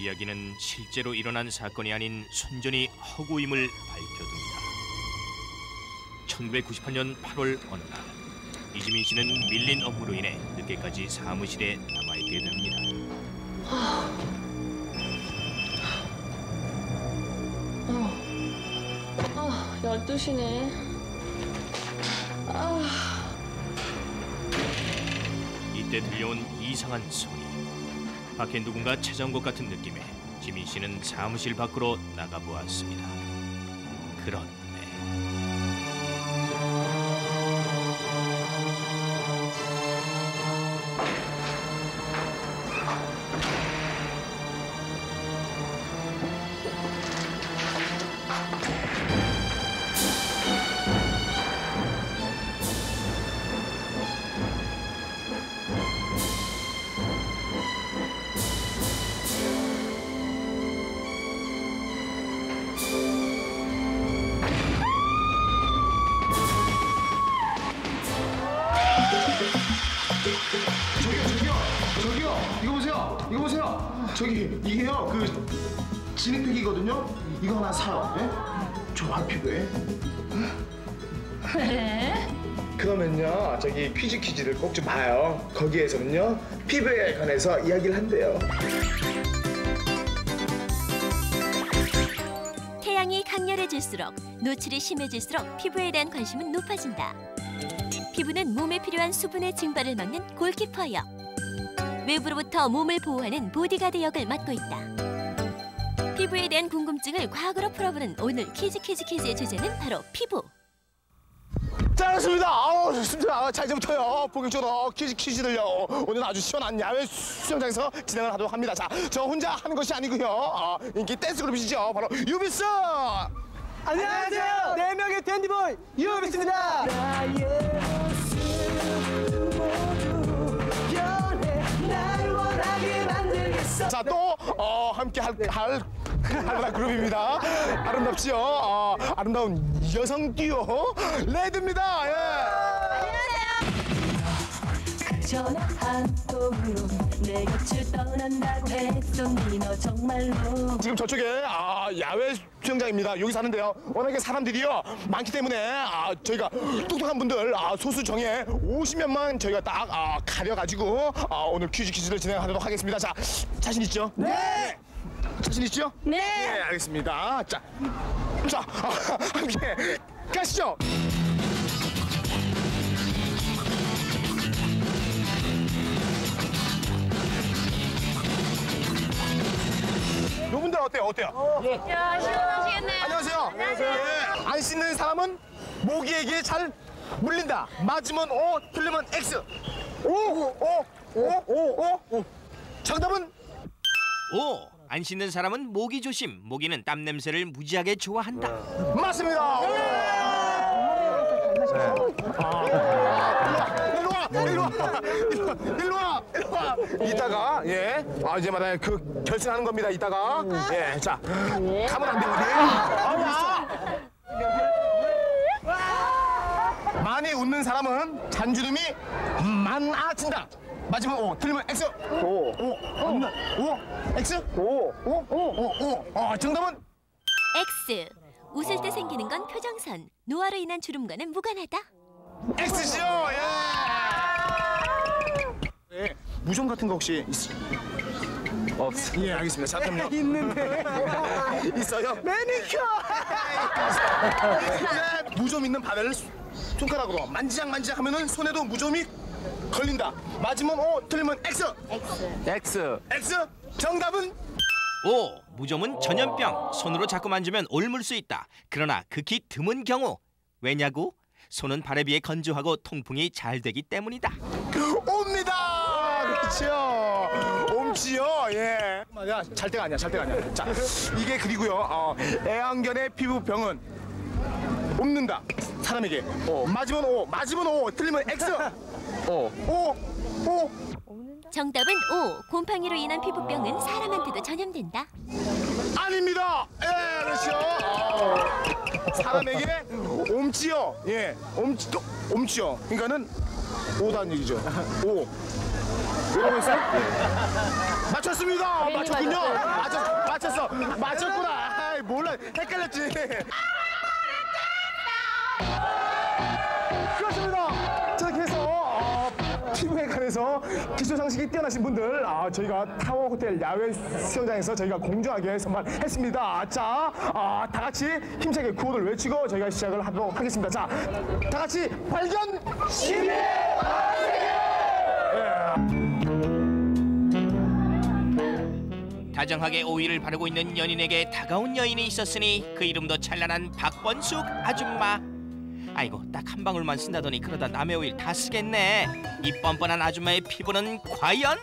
이야기는 실제로 일어난 사건이 아닌 순전히 허구임을 밝혀둡니다. 1998년 8월 어느 날 이지민 씨는 밀린 업무로 인해 늦게까지 사무실에 남아있게 됩니다. 12시네. 이때 들려온 이상한 소리. 밖에 누군가 찾아온 것 같은 느낌에 지민 씨는 사무실 밖으로 나가보았습니다. 그런데 이거 보세요. 저기 이게요 그 진흙팩이거든요. 이거 하나 사요. 예? 좋아 피부에. 왜? 그러면요 저기 퀴즈를 꼭 좀 봐요. 거기에서는요 피부에 관해서 이야기를 한대요. 태양이 강렬해질수록 노출이 심해질수록 피부에 대한 관심은 높아진다. 피부는 몸에 필요한 수분의 증발을 막는 골키퍼역. 외부로부터 몸을 보호하는 보디가드 역을 맡고 있다. 피부에 대한 궁금증을 과학으로 풀어보는 오늘 퀴즈의 주제는 바로 피부. 잘했습니다. 아우 좋습니다. 자 이제부터요 본격적으로 퀴즈들요. 오늘 아주 시원한 야외 수영장에서 진행을 하도록 합니다. 자 저 혼자 하는 것이 아니고요. 인기 댄스 그룹이시죠. 바로 유비스. 안녕하세요. 4명의 댄디보이 유비스입니다. 자, 또 함께 할 그룹입니다. 아름답지요? 아름다운 여성 듀오 레드입니다. 예. 전화 한 통으로 내 곁을 떠난다고 했었니 너 정말로. 지금 저쪽에 야외 수영장입니다. 여기 사는데요. 워낙에 사람들이요 많기 때문에 저희가 똑똑한 분들 소수 정예 50명만 저희가 딱 가려가지고 오늘 퀴즈를 진행하도록 하겠습니다. 자, 자신 있죠? 네. 자신 있죠? 네. 네, 알겠습니다. 자, 함께 가시죠. 요분들 어때요? 야, 시원하시겠네요. 안녕하세요. 안녕하세요. 예, 안 씻는 사람은 모기에게 잘 물린다. 맞으면 O, 틀리면 X. 오. 정답은 오! 안 씻는 사람은 모기 조심. 모기는 땀 냄새를 무지하게 좋아한다. 맞습니다. 일로 와. 이따가 이제 마다 그 결승하는 겁니다. 이따가 자 가면 안 돼 어디? 많이 웃는 사람은 잔주름이 많아진다. 맞으면 O, 틀리면 X. O. X. O. 정답은 X. 웃을 때 생기는 건 표정선. 노화로 인한 주름과는 무관하다. X죠. 예. 무좀 같은 거 혹시 없어? 예, 알겠습니다. 잠깐만요. 있는데. 있어요? 매니큐어. 무좀 있는 바늘 손가락으로 만지작 하면은 손에도 무좀이 걸린다. 맞으면 O, 틀리면 X. X. 정답은 오! 무좀은 전염병. 손으로 자꾸 만지면 옮을 수 있다. 그러나 극히 드문 경우. 왜냐고? 손은 발에 비해 건조하고 통풍이 잘 되기 때문이다. 옵니다. 그렇죠. 옴지요. 예. 맞아. 잘 때가 아니야. 자, 이게 그리고요. 애완견의 피부병은 옵는다. 사람에게. 맞으면 O, 틀리면 X. O. 정답은 O. 곰팡이로 인한 피부병은 사람한테도 전염된다. 아닙니다. 예, 그렇죠. 사람에게 옴지요. 예, 옴지요. 그러니까는 오다는 얘기죠. 오. 이러고 있어요? 맞췄어. 맞췄습니다. 괜히 맞췄군요. 맞았어요. 맞췄어. 맞췄구나. 아이, 몰라. 헷갈렸지. 그렇습니다. 저렇게 해서 피부에 관해서 기초 상식이 뛰어나신 분들 저희가 타워 호텔 야외 수영장에서 저희가 공정하게 선발했습니다. 자, 다 같이 힘차게 구호를 외치고 저희가 시작을 하도록 하겠습니다. 자, 다 같이 발견 시대. 다정하게 오일을 바르고 있는 연인에게 다가온 여인이 있었으니 그 이름도 찬란한 박번숙 아줌마. 아이고, 딱 한 방울만 쓴다더니 그러다 남의 오일 다 쓰겠네. 이 뻔뻔한 아줌마의 피부는 과연?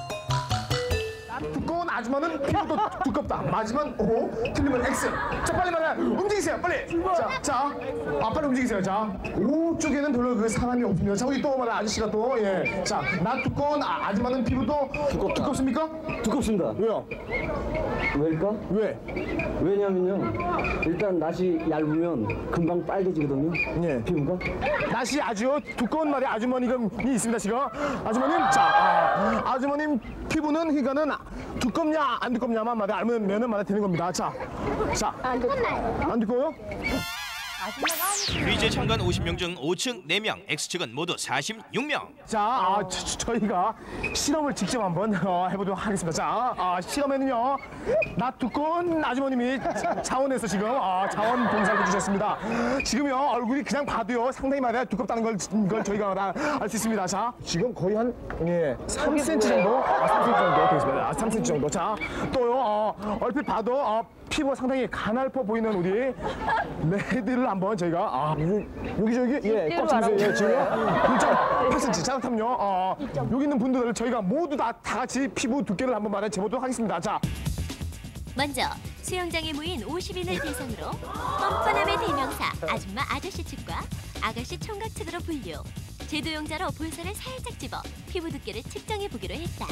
두꺼운 아줌마는 피부도 두껍다. 맞으면 O, 틀리면 X. 자, 빨리 말해. 움직이세요. 빨리. 자, 빨리 움직이세요. 자, O 쪽에는 별로 그 사람이 없습니다. 자, 우리 또 말해 아저씨가 또 예. 자, 나 두꺼운 아줌마는 피부도 두껍습니까? 두껍습니다. 왜요? 왜일까? 왜? 왜냐면요. 일단 낫이 얇으면 금방 빨개지거든요. 예. 피부가. 낫이 아주 두꺼운 말에 아주머니가 있습니다. 지금 아주머님, 자, 아주머님 피부는 그러니까는 두껍냐 안 두껍냐만 말에 알면은 말에 되는 겁니다. 자, 안 두껍나요? 안 두꺼워요? 퀴즈 참관 50명 중 5층 4명, X측은 모두 46명. 자, 저희가 실험을 직접 한번 해보도록 하겠습니다. 자, 실험에는요, 나 두꺼운 아주머님이 자원에서 지금 자원 봉사를 해주셨습니다. 지금요, 얼굴이 그냥 봐도요, 상당히 말이야 두껍다는 걸 저희가 알 수 있습니다. 자, 지금 거의 한 3cm 정도, 3cm 정도 되겠습니다. 3cm 정도. 자, 또요, 얼핏 봐도 피부가 상당히 가냘퍼 보이는 우리 레디를 한번 저희가 여기 꽉 잡으세요. 지금 1.8cm. 자, 그렇다면요 여기 있는 분들을 저희가 모두 다 같이 피부 두께를 한번 말해 재보도록 하겠습니다. 자, 먼저 수영장에 모인 50인을 대상으로 뻔뻔함의 대명사 아줌마 아저씨 측과 아가씨 총각 측으로 분류. 제도용자로 볼살을 살짝 집어 피부 두께를 측정해 보기로 했다.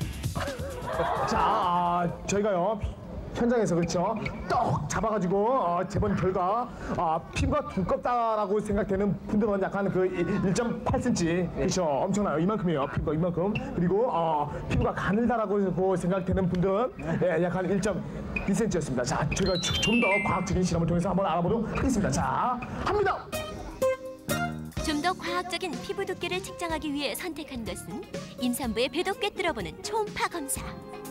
자, 저희가요 현장에서 그렇죠 떡 잡아가지고 재본 결과 피부가 두껍다라고 생각되는 분들은 약간 그 1.8cm 그렇죠 엄청나요. 이만큼이에요. 피부가 이만큼. 그리고 피부가 가늘다라고 생각되는 분들은 약간 1.2cm였습니다. 자, 저희가 좀 더 과학적인 실험을 통해서 한번 알아보도록 하겠습니다. 자, 합니다. 좀 더 과학적인 피부 두께를 측정하기 위해 선택한 것은 임산부의 배도꽤 뚫어보는 초음파 검사.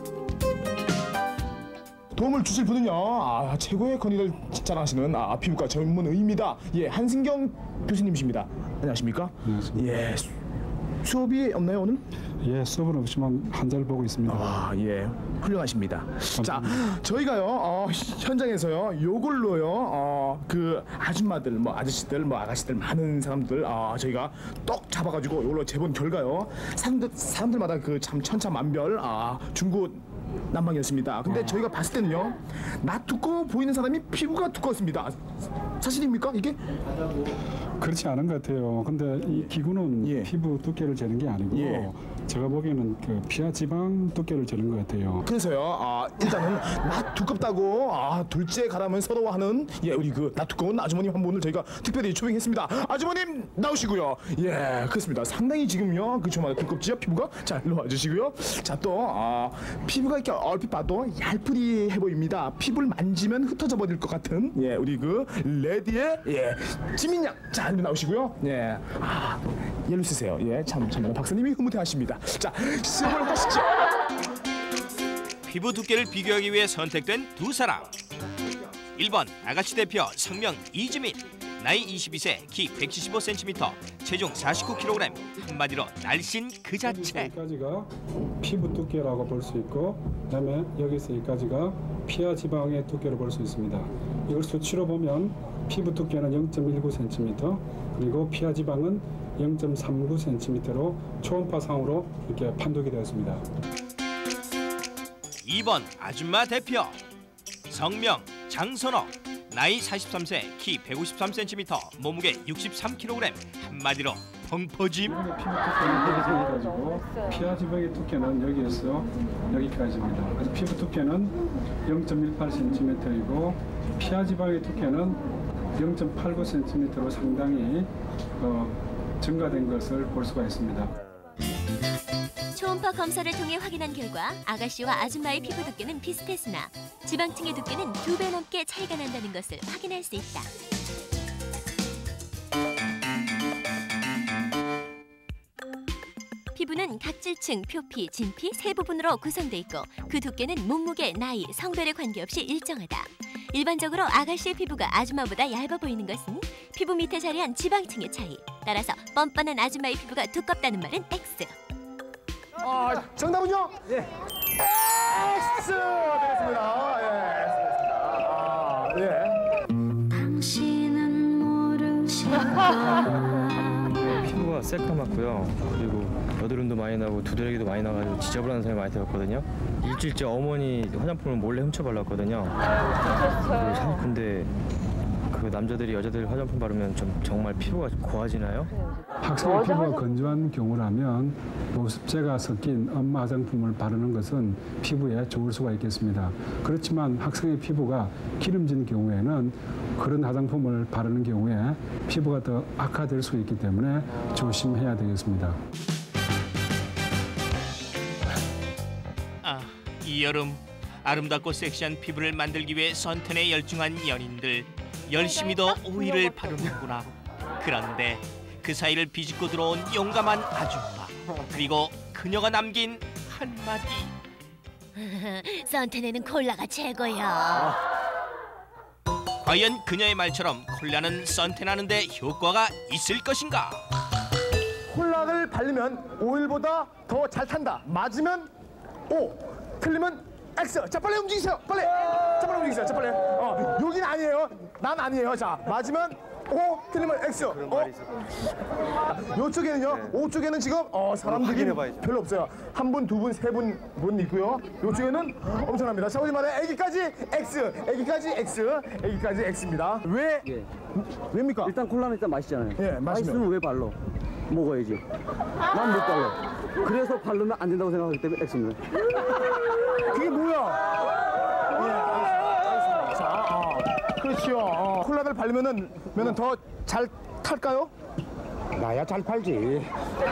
도움을 주실 분은요 최고의 권위를 자랑하시는 피부과 전문의입니다. 예, 한승경 교수님이십니다. 안녕하십니까? 안녕하십니까? 예, 수업이 없나요 오늘? 예, 수업은 없지만 환자를 보고 있습니다. 예, 훌륭하십니다. 자, 저희가요 현장에서요 요걸로요 그 아줌마들 뭐 아저씨들 뭐 아가씨들 많은 사람들 저희가 떡 잡아가지고 요걸로 재본 결과요 사람들마다 그 참 천차만별 중구난방이었습니다. 근데 저희가 봤을 때는요 나 두꺼워 보이는 사람이 피부가 두껍습니다. 사실입니까 이게? 그렇지 않은 것 같아요. 근데 이 기구는 예. 피부 두께를 재는 게 아니고 예. 제가 보기에는 그 피하 지방 두께를 재는 것 같아요. 그래서요 일단은 나 두껍다고 둘째 가라면 서러워하는 우리 그 나 두꺼운 아주머님 한 분을 저희가 특별히 초빙했습니다. 아주머님 나오시고요. 예, 그렇습니다. 상당히 지금요 그 정말 두껍지요 피부가. 자, 일로 와주시고요. 자, 또 피부가 이렇게 얼핏 봐도 얄뿌리해 보입니다. 피부를 만지면 흩어져 버릴 것 같은 우리 그 레디의 지민양. 자, 일로 나오시고요. 얘로 쓰세요. 참 박사님이 흐뭇해하십니다. 자, 시작을 하시죠. 피부 두께를 비교하기 위해 선택된 두 사람. 1번 아가씨 대표 성명 이지민. 나이 22세, 키 175cm, 체중 49kg. 한마디로 날씬 그 자체. 여기까지가 피부 두께라고 볼 수 있고, 그다음에 여기서 여기까지가 피하 지방의 두께를 볼 수 있습니다. 이걸 수치로 보면 피부 두께는 0.19cm, 그리고 피하 지방은 0.39cm로 초음파상으로 이렇게 판독이 되었습니다. 2번 아줌마 대표 성명 장선옥. 나이 43세, 키 153cm, 몸무게 63kg. 한마디로 펑퍼짐. 피부 두께는 여기까지고 피하 지방의 두께는 여기에서 여기까지입니다. 그래서 피부 두께는 0.18cm이고 피하 지방의 두께는 0.89cm로 상당히 증가된 것을 볼 수가 있습니다. 초음파 검사를 통해 확인한 결과 아가씨와 아줌마의 피부 두께는 비슷했으나 지방층의 두께는 2배 넘게 차이가 난다는 것을 확인할 수 있다. 피부는 각질층, 표피, 진피 세 부분으로 구성돼 있고 그 두께는 몸무게, 나이, 성별에 관계없이 일정하다. 일반적으로 아가씨의 피부가 아줌마보다 얇아 보이는 것은 피부 밑에 자리한 지방층의 차이. 따라서 뻔뻔한 아줌마의 피부가 두껍다는 말은 X. 정답은요? 예. X 되겠습니다. 예. 당신은 모르실까. 피부가 새까맣고요. 그리고 여드름도 많이 나고 두드러기도 많이 나가지고 지저분한 사람이 많이 되었거든요. 일주일째 어머니 화장품을 몰래 훔쳐 발랐거든요. 근데 그 남자들이 여자들 화장품 바르면 좀 정말 피부가 고와지나요? 학생의 피부가 건조한 경우라면 보습제가 섞인 엄마 화장품을 바르는 것은 피부에 좋을 수가 있겠습니다. 그렇지만 학생의 피부가 기름진 경우에는 그런 화장품을 바르는 경우에 피부가 더 악화될 수 있기 때문에 조심해야 되겠습니다. 이 여름 아름답고 섹시한 피부를 만들기 위해 선텐에 열중한 연인들 열심히 더 오일을 바르는구나. 그런데 그 사이를 비집고 들어온 용감한 아줌마, 그리고 그녀가 남긴 한마디. 선텐에는 콜라가 최고야. 과연 그녀의 말처럼 콜라는 선텐하는데 효과가 있을 것인가? 콜라를 바르면 오일보다 더 잘 탄다. 맞으면 O, 틀리면 X. 자, 빨리 움직이세요. 빨리. 자, 빨리 움직이세요. 자, 빨리. 여긴 아니에요. 난 아니에요. 자, 맞으면 O, 틀리면 X. 요쪽에는요. O 쪽에는 지금 사람들이 별로 없어요. 한 분, 두 분, 세 분 있고요. 요쪽에는 엄청납니다. 자, 우리 말에 애기까지 X, 애기까지 X, 애기까지 X입니다. 왜입니까? 일단 콜라는 일단 맛있잖아요. 예, 맛있네요. 맛있으면 왜 발로? 먹어야지. 난 못 발로. 그래서 바르면 안 된다고 생각하기 때문에 X입니다. 그게 뭐야? 알겠습니다. 자, 그렇죠. 콜라를 바르면은 더 잘 탈까요? 나야 잘 팔지.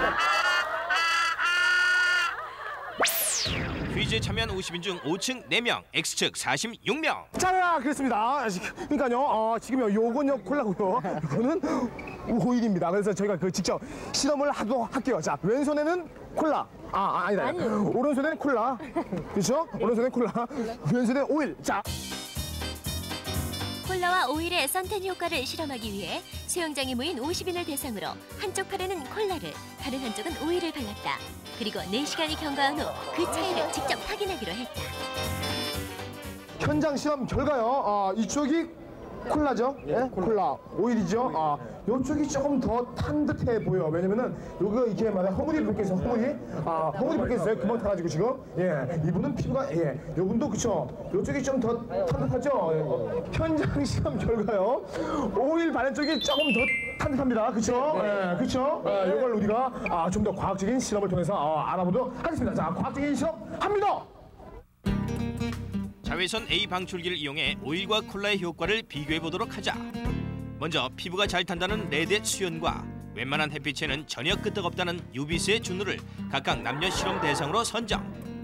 퀴즈에 참여한 50인 중 5층 4명, X측 46명. 자, 그렇습니다. 그러니까요, 지금요, 요건요 콜라고요. 이거는 오일입니다. 그래서 저희가 직접 실험을 하도록 할게요. 자, 왼손에는 콜라. 아니다. 오른손에는 콜라. 그렇죠? 오른손에는 콜라. 왼손에는 오일. 자. 콜라와 오일의 선텐 효과를 실험하기 위해 수영장에 모인 50인을 대상으로 한쪽 팔에는 콜라를, 다른 한쪽은 오일을 발랐다. 그리고 4시간이 경과한 후 그 차이를 직접 확인하기로 했다. 현장 실험 결과요. 이쪽이 콜라죠? 예? 콜라. 오일이죠? 이쪽이 조금 더 탄 듯해 보여. 왜냐면은 요거 이렇게 말해 허물이 벗겨 있어. 허물이 벗겨 있어요. 금방 타가지고 지금. 예. 이분은 피부가 요분도 그쵸. 요쪽이 좀 더 탄 듯하죠? 현장 실험 결과요. 오일 바른 쪽이 조금 더 탄 듯합니다. 그쵸? 예. 그쵸? 요걸 우리가 좀 더 과학적인 실험을 통해서 알아보도록 하겠습니다. 자, 과학적인 실험 합니다. 자외선 A 방출기를 이용해 오일과 콜라의 효과를 비교해 보도록 하자. 먼저 피부가 잘 탄다는 레드 수연과 웬만한 햇빛에는 전혀 끄떡없다는 UVC의 준우를 각각 남녀 실험 대상으로 선정.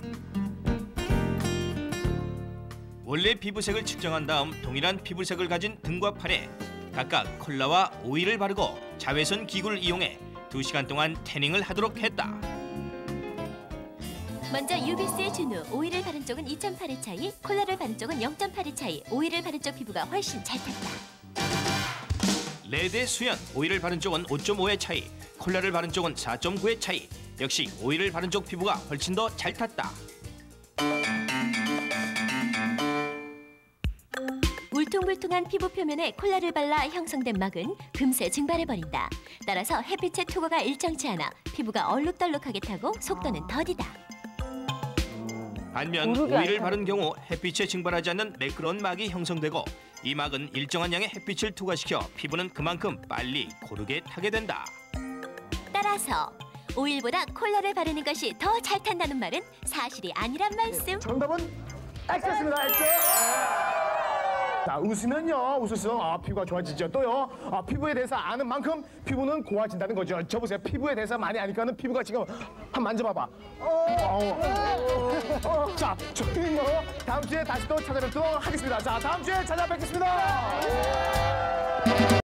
원래 피부색을 측정한 다음 동일한 피부색을 가진 등과 팔에 각각 콜라와 오일을 바르고 자외선 기구를 이용해 2시간 동안 태닝을 하도록 했다. 먼저 UVC의 준우, 오일을 바른 쪽은 2.8의 차이, 콜라를 바른 쪽은 0.8의 차이, 오일을 바른 쪽 피부가 훨씬 잘 탔다. 레드 수연, 오일을 바른 쪽은 5.5의 차이, 콜라를 바른 쪽은 4.9의 차이. 역시 오일을 바른 쪽 피부가 훨씬 더 잘 탔다. 울퉁불퉁한 피부 표면에 콜라를 발라 형성된 막은 금세 증발해버린다. 따라서 햇빛의 투과가 일정치 않아 피부가 얼룩덜룩하게 타고 속도는 더디다. 반면 오일을 바른 경우 햇빛에 증발하지 않는 매끄러운 막이 형성되고 이 막은 일정한 양의 햇빛을 투과시켜 피부는 그만큼 빨리 고르게 타게 된다. 따라서 오일보다 콜라를 바르는 것이 더 잘 탄다는 말은 사실이 아니란 말씀. 정답은 X였습니다. X. 자, 웃으면요, 웃을수록 피부가 좋아지죠. 또요, 피부에 대해서 아는 만큼 피부는 고와진다는 거죠. 저 보세요, 피부에 대해서 많이 아니까는 피부가 지금 한 만져봐봐. 자, 저희는 다음 주에 다시 또 찾아뵙도록 하겠습니다. 자, 다음 주에 찾아뵙겠습니다.